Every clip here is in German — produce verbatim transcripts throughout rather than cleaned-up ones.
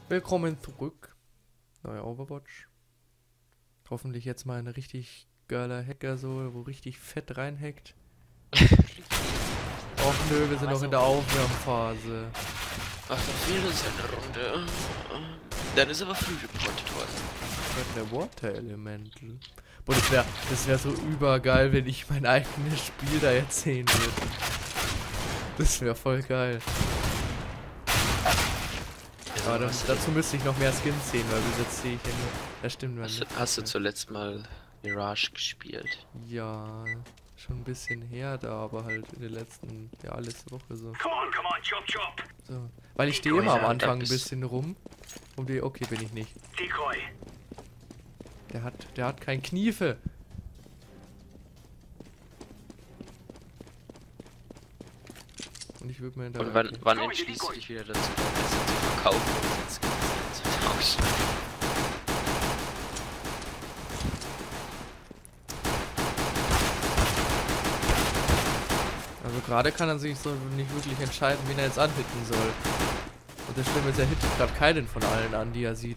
Willkommen zurück. Neuer Overwatch. Hoffentlich jetzt mal ein richtig geiler Hacker so, wo richtig fett reinhackt. Och nö, wir sind noch in der Aufwärmphase. Ach, da fehlt uns eine Runde. Dann ist aber früh geportet worden. Der Water Elemental. Boah, das wäre das wär so übergeil, wenn ich mein eigenes Spiel da jetzt sehen würde. Das wäre voll geil. Aber dann, dazu müsste ich noch mehr Skins sehen, weil bis jetzt sehe ich ja nur. Das stimmt, Hast, du, hast du zuletzt mal Mirage gespielt? Ja, schon ein bisschen her da, aber halt in der letzten, ja, letzte Woche so. So. Weil ich stehe immer am Anfang ein bisschen rum. Und wie, okay, bin ich nicht. Der hat, der hat kein Kniefe. Und ich würde mir da. Und wann, wann entschließt du dich wieder dazu, das zu verkaufen und jetzt zu tauschen? Also gerade kann er sich so nicht wirklich entscheiden, wen er jetzt anhitten soll. Und das Schlimme ist, er hittet gerade keinen von allen an, die er sieht.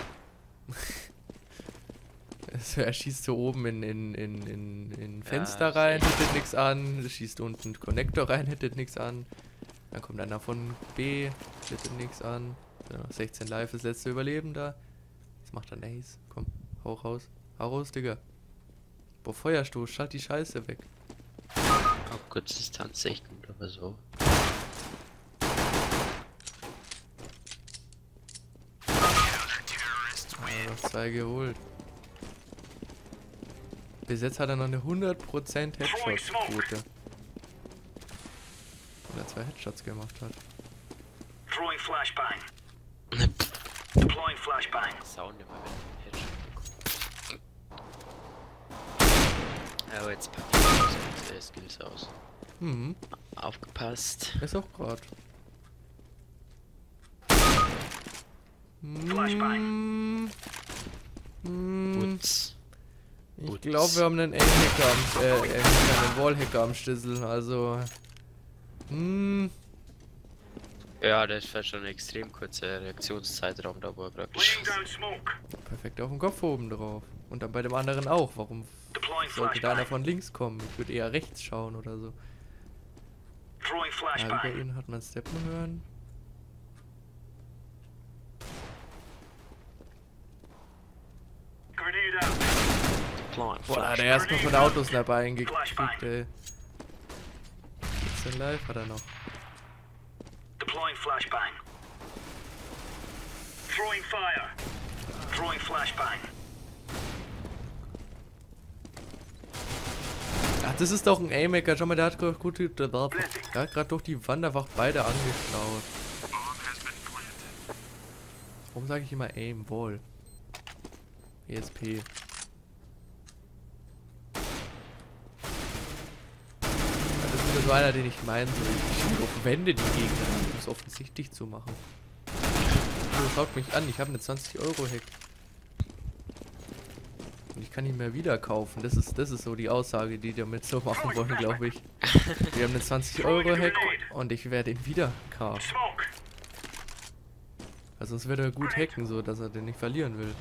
Also er schießt so oben in, in, in, in, in Fenster ja, rein, hittet nichts an, schießt unten einen Connector rein, hittet nichts an. Dann kommt einer von B, hittet nichts an. sechzehn Live, das letzte Überleben da. Jetzt macht er Ace. Komm, hau raus. Hau raus, Digga. Boah, Feuerstoß, schalt die Scheiße weg. Auf Kurzdistanz echt gut, aber so. Ja, noch zwei geholt. Bis jetzt hat er noch eine hundert Prozent Headshot-Quote. Weil er zwei Headshots gemacht hat. Throwing flashbang. Deploying flashbang. Sound immer wenn Headshot bekommt. Aber jetzt pack ich die Skills aus. Mhm. Aufgepasst. Ist auch grad. Flashbang. Mm. Putz. Ich glaube, wir haben einen A-Hacker am, äh, äh, einen Wallhacker am Schlüssel, also. Hm. Ja, das war schon ein extrem kurzer Reaktionszeitraum da, wo er praktisch. Perfekt auf dem Kopf oben drauf. Und dann bei dem anderen auch. Warum sollte da einer von links kommen? Ich würde eher rechts schauen oder so. Ja, über ihn hat man Steppen hören. Boah, da hat er erstmal von der Autosniper eingekriegt, ey. vierzehn Live hat er noch. Deploying flashbang. Throwing fire. Throwing flashbang. Ach, das ist doch ein A-Maker. Schau mal, der hat gut, der hat gerade durch die Wand einfach beide angeschaut. Warum sage ich immer Aim? Wall. E S P. Das ist so einer, den ich meine. So, ich schiebe auf Wände die Gegner, um es offensichtlich zu machen. So, schaut mich an, ich habe eine zwanzig Euro Hack. Und ich kann ihn mehr wieder kaufen. Das ist, das ist so die Aussage, die die damit so machen wollen, glaube ich. Wir haben eine zwanzig Euro Hack und ich werde ihn wieder kaufen. Also sonst wird er gut hacken, so dass er den nicht verlieren will.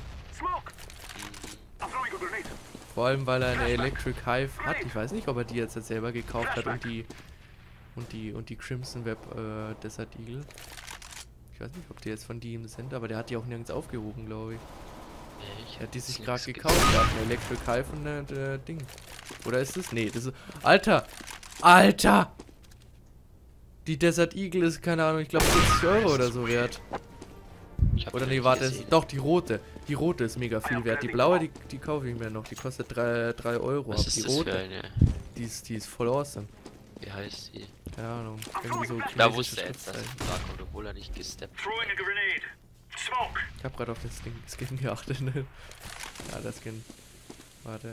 Vor allem, weil er eine Electric Hive hat. Ich weiß nicht, ob er die jetzt, jetzt selber gekauft hat und die und die und die Crimson Web äh, Desert Eagle. Ich weiß nicht, ob die jetzt von ihm sind, aber der hat die auch nirgends aufgehoben, glaube ich. Er hat die sich gerade gekauft. Der hat eine Electric Hive und eine äh, Ding. Oder ist es? Nee, das ist. Alter! Alter! Die Desert Eagle ist, keine Ahnung, ich glaube vierzig Euro oder so wert. Oder nee, warte, ist, doch, die rote. Die rote ist mega viel wert. Die blaue, die, die kaufe ich mir noch. Die kostet drei Euro. Was aber ist die das rote, für eine? Die ist, die ist voll awesome. Wie heißt die? Keine Ahnung. Irgendwie so Da wusste er jetzt, dass es Dark, obwohl er nicht gesteppt hat. Ich hab gerade auf das Ding, Skin geachtet. Ne? Ja, das Skin. Warte.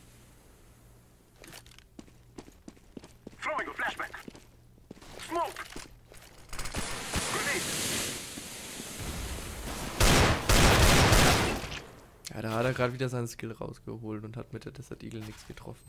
Throwing a flashbang. Smoke. Grenade. Ja, da hat er gerade wieder seinen Skill rausgeholt und hat mit der Desert Eagle nichts getroffen.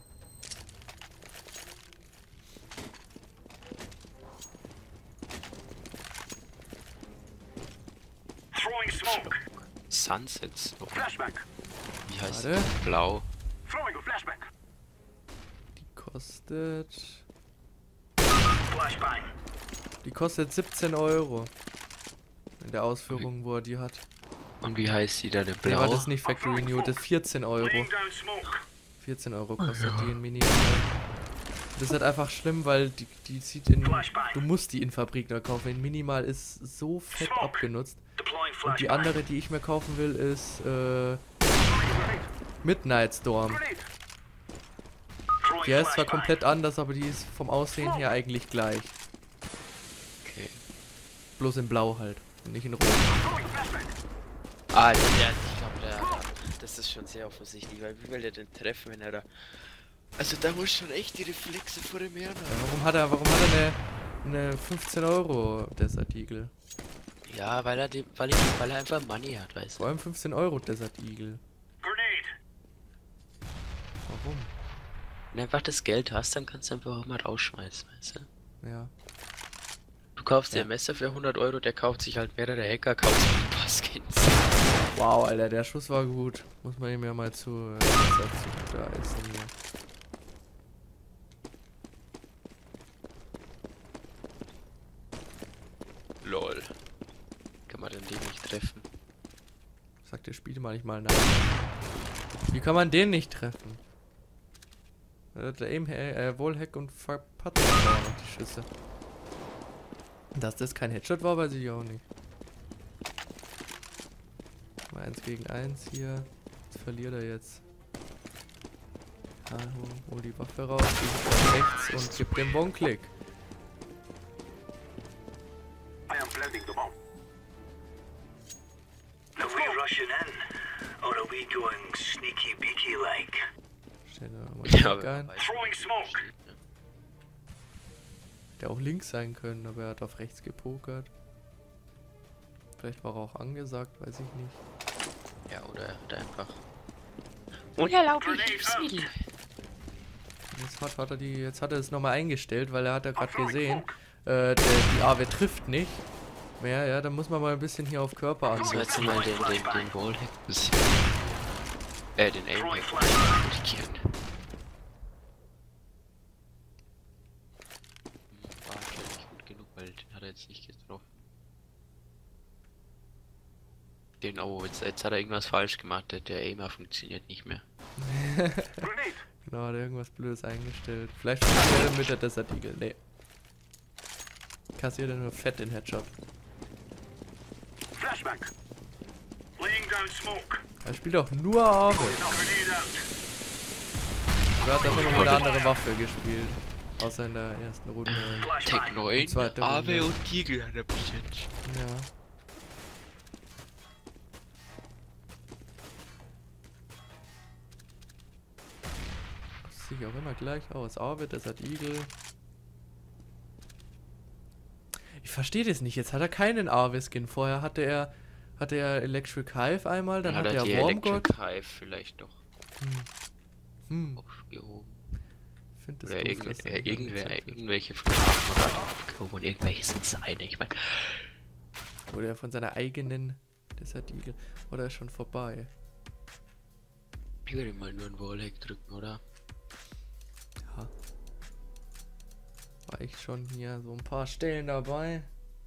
Throwing smoke. Sunset Storm. Flashback. Wie heißt Warte. das? Blau. Throwing a flashback. Die kostet... Flashbang. Die kostet siebzehn Euro. In der Ausführung, wo er die hat. Und wie heißt die da, der Nee, war Blau? das nicht Factory New, das ist vierzehn Euro. Laying down smoke. vierzehn Euro kostet die in Minimal. Das ist halt einfach schlimm, weil die, die sieht in... Du musst die in Fabrik da kaufen. In Minimal ist so fett abgenutzt. Deploying Und die flashbang. andere, die ich mir kaufen will, ist äh, Midnight Storm. Throwing Die ist zwar flashbang. komplett anders, aber die ist vom Aussehen her eigentlich gleich. Okay. Bloß in Blau halt. Und nicht in Rot. Throwing flashbang. Ah, der, der, ich glaube, der, das ist schon sehr offensichtlich, weil wie will der denn treffen, wenn er da... Also da muss schon echt die Reflexe vor dem Herrn Ja, haben. warum hat er, warum hat er eine, eine fünfzehn Euro Desert Eagle? Ja, weil er, dem, weil, ich, weil er einfach Money hat, weißt du. Vor allem fünfzehn Euro Desert Eagle. Grenade. Warum? Wenn du einfach das Geld hast, dann kannst du einfach auch mal rausschmeißen, weißt du. Ja. Du kaufst dir Ja. ein Messer für hundert Euro, der kauft sich halt mehrere Hacker, kauft sich ein paar Skins. Wow, Alter, der Schuss war gut. Muss man ihm ja mal zu, äh, zu da essen hier. Lol. Kann man denn den nicht treffen? Sagt der Spiel mal nicht mal nach. Wie kann man den nicht treffen? Äh, Der Aim, äh, Wallhack und verpatzt noch die Schüsse. Dass das kein Headshot war, weiß ich auch nicht. Mal eins gegen eins hier. Das verliert er jetzt. Ah, hol, hol die Waffe raus, die rechts und gibt den Bon-Klick. I am planting the bomb. Are we rushing in? Or are we going sneaky beaky like? Stell da mal Ja, Klick wer ein. weiß, Throwing smoke. steht, ne? Der auch links sein können, aber er hat auf rechts gepokert. Vielleicht war er auch angesagt, weiß ich nicht. Ja, oder er hat einfach... Unerlaubte Hilfsmittel. Jetzt hat, hat er die, jetzt hat er es nochmal eingestellt, weil er hat ja gerade gesehen, äh, der, die A W trifft nicht mehr, ja, da muss man mal ein bisschen hier auf Körper So, jetzt ansetzen. mal den, den, den Wallhack ein bisschen... Äh, den Aimhack korrigieren. War vielleicht nicht gut genug, weil den hat er jetzt nicht getroffen. Den, oh, jetzt, jetzt hat er irgendwas falsch gemacht, der, der Aimer funktioniert nicht mehr. Grenade. Genau, hat er irgendwas Blödes eingestellt. Vielleicht funktioniert er mit der Desert Eagle, nee. Kassiert er nur fett den Headshot. Flashback. Laying down smoke. Er spielt auch nur A W. Grenade out. Er hat einfach noch mal eine andere Waffe gespielt. Außer in der ersten Runde. Flashbang. Tech neun, Zweite A W Runde. und Tiegel hat er besetzt. Ja. Das sieht auch immer gleich aus. A W, Desert Eagle. Ich verstehe das nicht. Jetzt hat er keinen A W-Skin. Vorher hatte er hatte er Electric Hive einmal, dann Dann hat hat er die er Wormgod. Electric Hive vielleicht doch Hm, aufgehoben. find das Oder doof, irgendw dass er äh, nicht irgendwer, angezeigt wird. irgendwelche Flughafen hat aufgehoben und irgendwelche sind seine. Ich meine, Oder er von seiner eigenen Desert Eagle. Oder ist schon vorbei. ich würde mal nur einen Wallhack drücken, oder? Ja. War ich schon hier so ein paar Stellen dabei.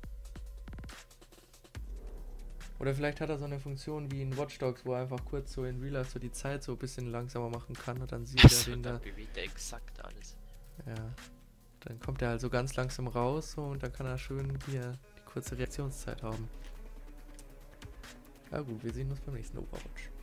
Oder vielleicht hat er so eine Funktion wie in Watch Dogs, wo er einfach kurz so in Real Life so die Zeit so ein bisschen langsamer machen kann und dann sieht er So, den da. dann bewegt er exakt alles. Ja. Dann kommt er halt so ganz langsam raus so, und dann kann er schön hier die kurze Reaktionszeit haben. Ja gut, wir sehen uns beim nächsten Overwatch.